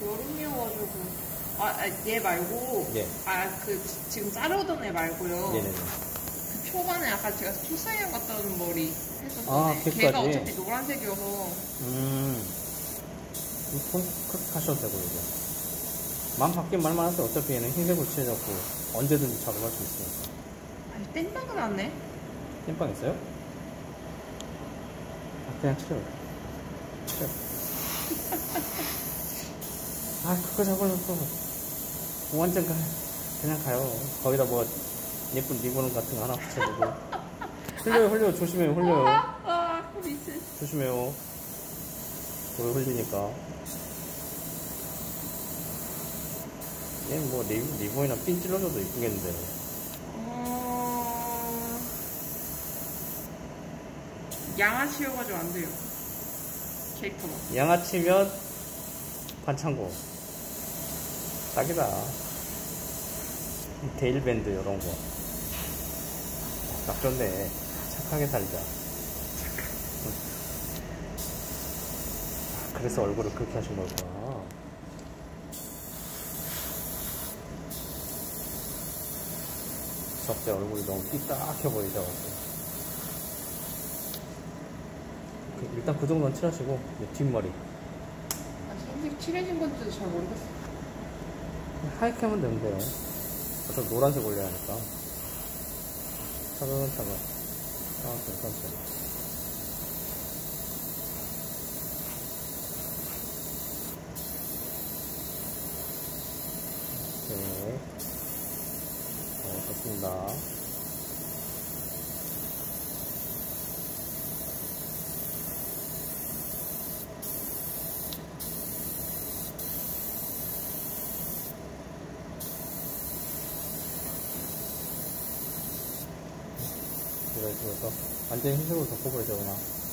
여름이어가지고. 얘 말고. 예. 지금 자르던 애 말고요. 네네네. 그 초반에 아까 제가 투사이언 갔다 오는 머리 했었는데. 걔까지? 걔가 어차피 노란색이어서. 그렇게 하셔도 되고, 이제. 마음 바뀌면 말만 하세요. 어차피 얘는 흰색으로 칠해졌고, 언제든지 작업할 수 있으니까. 땜빵은 났네? 땜빵 있어요? 그냥 칠해요. 그거 잡으려고. 완전 그냥 가요. 거기다 뭐, 예쁜 리본 같은 거 하나 붙여주고. 흘려요. 조심해요, 흘려요. 미친. 조심해요. 돌 흘리니까. 얘는 뭐, 리본이나 핀 찔러줘도 이쁘겠는데. 양아치여가지고 안 돼요. 캐릭터가. 양아치면 반창고. 딱이다. 데일밴드 이런 거. 딱 좋네. 착하게 살자. 그래서 얼굴을 그렇게 하신 거구나. 수업때 얼굴이 너무 삐딱해 보이죠. 일단 그 정도는 칠하시고, 뒷머리. 선색 칠해진 건지도 잘 모르겠어. 하얗게 하면 되는데요. 어차피 노란색 올려야 하니까. 차근차근. 천천히. 네. 좋습니다. 그래서 완전히 흰색으로 덮어버리자구나.